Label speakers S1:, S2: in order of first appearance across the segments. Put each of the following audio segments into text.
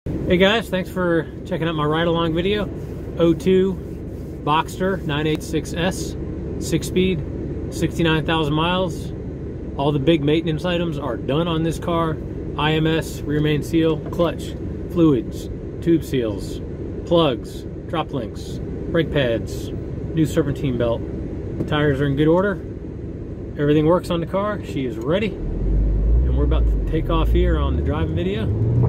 S1: Hey guys, thanks for checking out my ride-along video. 02 Boxster 986S, 6-speed, 69,000 miles. All the big maintenance items are done on this car. IMS, rear main seal, clutch, fluids, tube seals, plugs, drop links, brake pads, new serpentine belt. Tires are in good order. Everything works on the car. She is ready. And we're about to take off here on the driving video.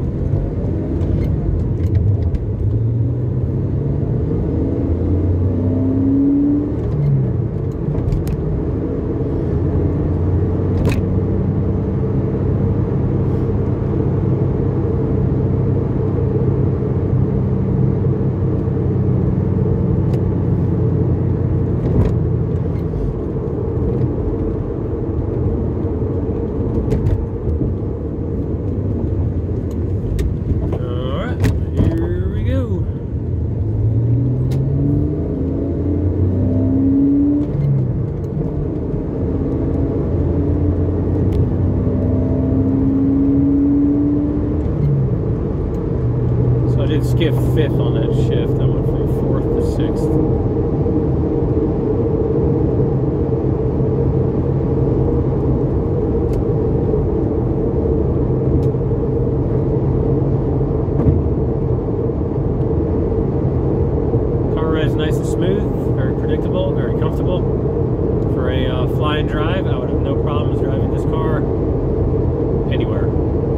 S1: Skip fifth on that shift. I went from fourth to sixth. Car rides nice and smooth, very predictable, very comfortable. For a fly and drive, I would have no problems driving this car anywhere.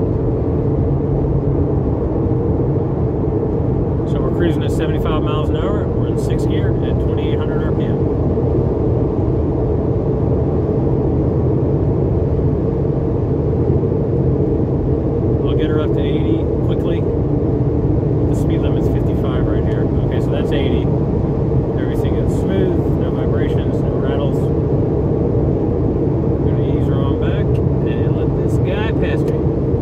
S1: Cruising at 75 miles an hour. We're in 6th gear at 2,800 RPM. I'll get her up to 80 quickly. The speed limit's 55 right here. Okay, so that's 80. Everything is smooth, no vibrations, no rattles. I'm gonna ease her on back and let this guy pass me.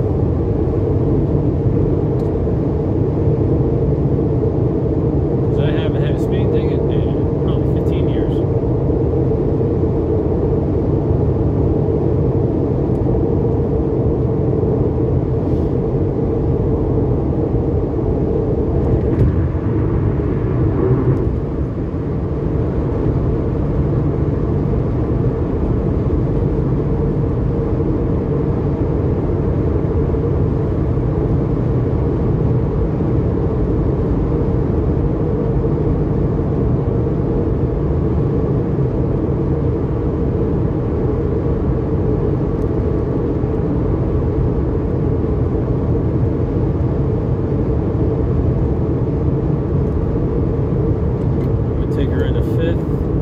S1: Take her in a fifth.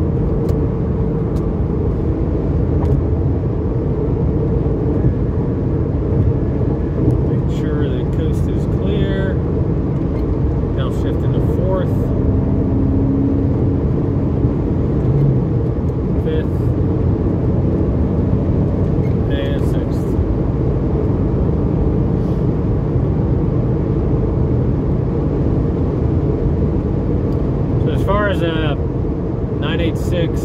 S1: Make sure the coast is clear. Now shift into fourth. Fifth. And sixth. So as far as 986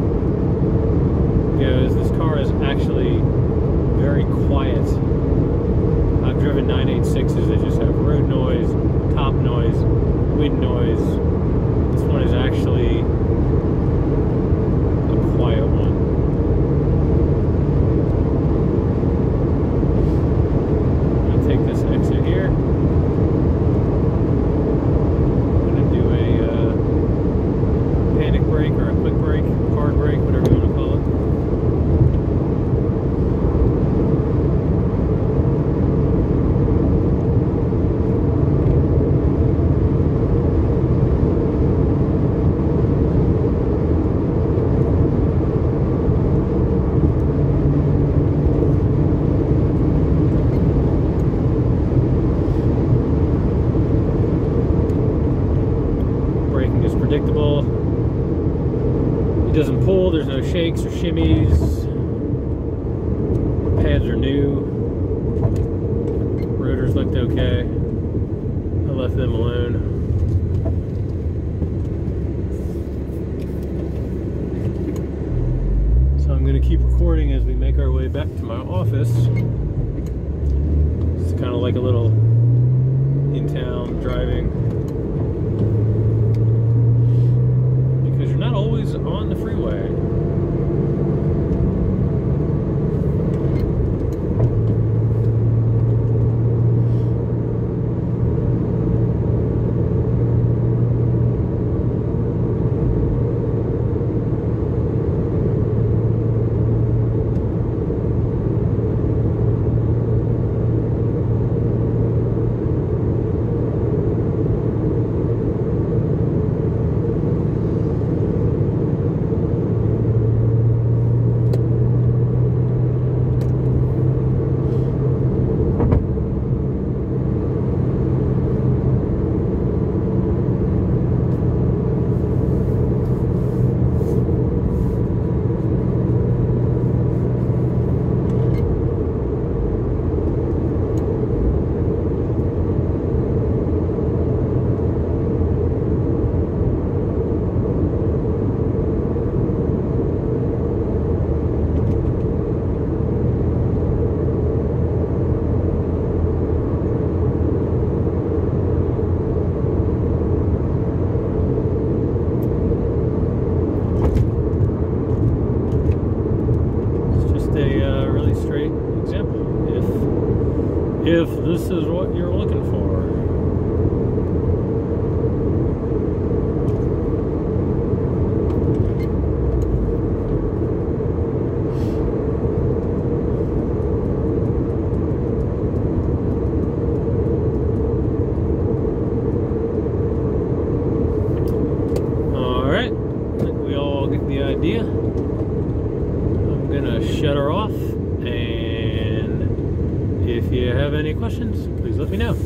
S1: goes, this car is actually very quiet. I've driven 986s that just have road noise, top noise, wind noise. This one is actually a quiet one. I'm going to take this exit here. Brake or a quick brake, hard brake, whatever you want to call it. Braking is predictable. It doesn't pull, there's no shakes or shimmies. Pads are new. Rotors looked okay. I left them alone. So I'm going to keep recording as we make our way back to my office. It's kind of like a little in-town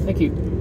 S1: Thank you.